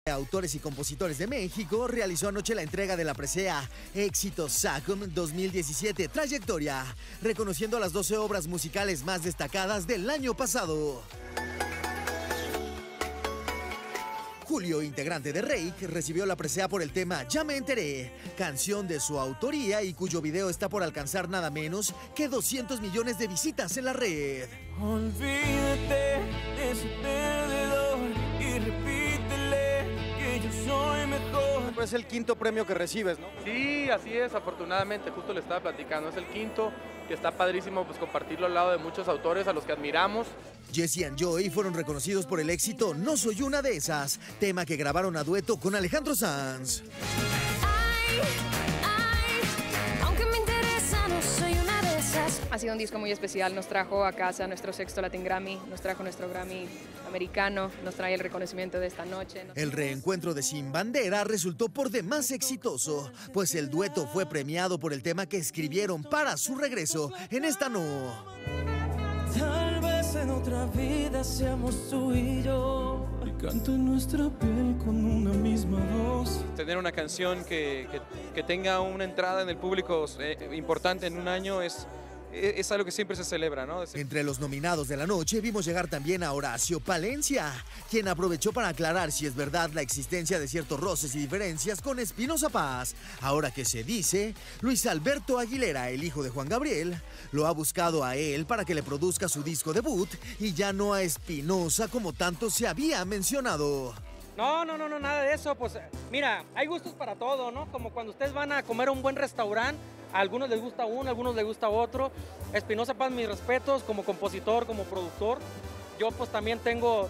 Autores y Compositores de México realizó anoche la entrega de la presea Éxitos SACM 2017 Trayectoria, reconociendo a las 12 obras musicales más destacadas del año pasado. Julio, integrante de Reik, recibió la presea por el tema Ya me enteré, canción de su autoría y cuyo video está por alcanzar nada menos que 200 millones de visitas en la red. Olvídate de ese perdedor y repítele que yo soy mejor. Es el quinto premio que recibes, ¿no? Sí, así es, afortunadamente, justo le estaba platicando, es el quinto, que está padrísimo pues compartirlo al lado de muchos autores a los que admiramos. Jesse and Joy fueron reconocidos por el éxito No soy una de esas, tema que grabaron a dueto con Alejandro Sanz. Aunque me interesa, no soy una de esas. Ha sido un disco muy especial, nos trajo a casa nuestro sexto Latin Grammy, nos trajo nuestro Grammy americano, nos trae el reconocimiento de esta noche. El reencuentro de Sin Bandera resultó por demás exitoso, pues el dueto fue premiado por el tema que escribieron para su regreso en Esta No. Tal vez en otra vida seamos tú y yo. Canto en nuestra piel con una misma voz. Tener una canción que tenga una entrada en el público importante en un año es algo que siempre se celebra, ¿no? Entre los nominados de la noche vimos llegar también a Horacio Palencia, quien aprovechó para aclarar si es verdad la existencia de ciertos roces y diferencias con Espinoza Paz. Ahora que se dice, Luis Alberto Aguilera, el hijo de Juan Gabriel, lo ha buscado a él para que le produzca su disco debut y ya no a Espinoza como tanto se había mencionado. No, nada de eso. Pues mira, hay gustos para todo, ¿no? Como cuando ustedes van a comer a un buen restaurante, a algunos les gusta uno, a algunos les gusta otro. Espinoza Paz, mis respetos como compositor, como productor. Yo pues también tengo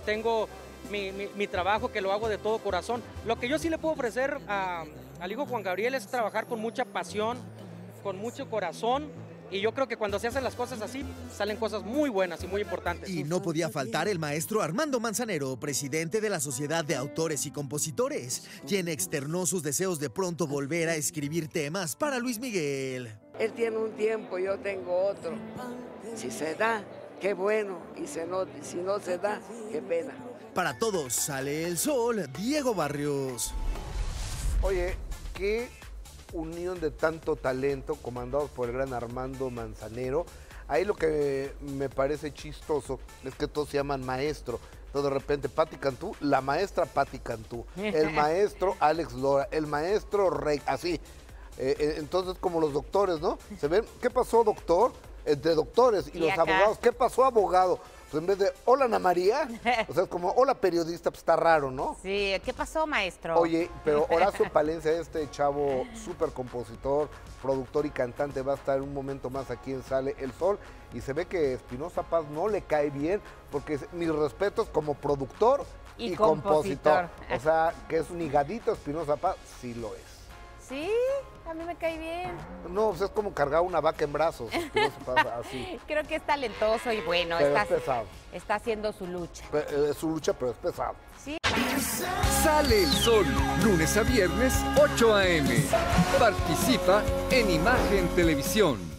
mi trabajo que lo hago de todo corazón. Lo que yo sí le puedo ofrecer al hijo Juan Gabriel es trabajar con mucha pasión, con mucho corazón. Y yo creo que cuando se hacen las cosas así, salen cosas muy buenas y muy importantes. Y no podía faltar el maestro Armando Manzanero, presidente de la Sociedad de Autores y Compositores, quien externó sus deseos de pronto volver a escribir temas para Luis Miguel. Él tiene un tiempo, yo tengo otro. Si se da, qué bueno, y si no se da, qué pena. Para todos sale el sol, Diego Barrios. Oye, qué unión de tanto talento comandados por el gran Armando Manzanero. Ahí lo que me parece chistoso es que todos se llaman maestro. Entonces de repente Patti Cantú, la maestra Patti Cantú, el maestro Alex Lora, el maestro Rey, así. Entonces como los doctores, ¿no? Se ven, ¿qué pasó doctor? Entre doctores y los abogados, ¿qué pasó abogado? Pues en vez de hola Ana María, o sea, es como hola periodista, pues está raro, ¿no? Sí, ¿qué pasó, maestro? Oye, pero Horacio Palencia, este chavo súper compositor, productor y cantante, va a estar un momento más aquí en Sale el Sol, y se ve que Espinoza Paz no le cae bien, porque mis respetos como productor y compositor. O sea, que es un higadito Espinoza Paz, sí lo es. Sí, a mí me cae bien. No, pues es como cargar una vaca en brazos, Espinoza Paz, así. Creo que es talentoso y bueno, Pero es pesado. Está haciendo su lucha. Es su lucha, pero es pesado. Sí. Sale el Sol, lunes a viernes, 8 a.m. Participa en Imagen Televisión.